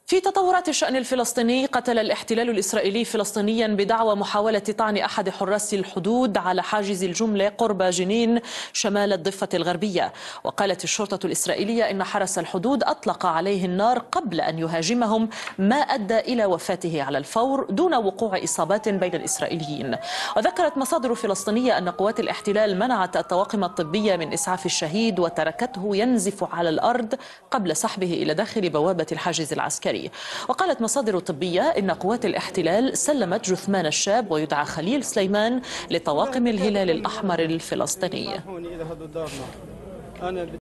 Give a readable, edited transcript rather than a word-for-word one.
في تطورات الشأن الفلسطيني، قتل الاحتلال الإسرائيلي فلسطينيا بدعوى محاولة طعن أحد حراس الحدود على حاجز الجملة قرب جنين شمال الضفة الغربية. وقالت الشرطة الإسرائيلية إن حرس الحدود أطلق عليه النار قبل أن يهاجمهم، ما أدى إلى وفاته على الفور دون وقوع إصابات بين الإسرائيليين. وذكرت مصادر فلسطينية أن قوات الاحتلال منعت الطواقم الطبية من إسعاف الشهيد وتركته ينزف على الأرض قبل سحبه إلى داخل بوابة الحاجز العسكري. وقالت مصادر طبية إن قوات الاحتلال سلمت جثمان الشاب ويدعى خليل سليمان لطواقم الهلال الأحمر الفلسطيني.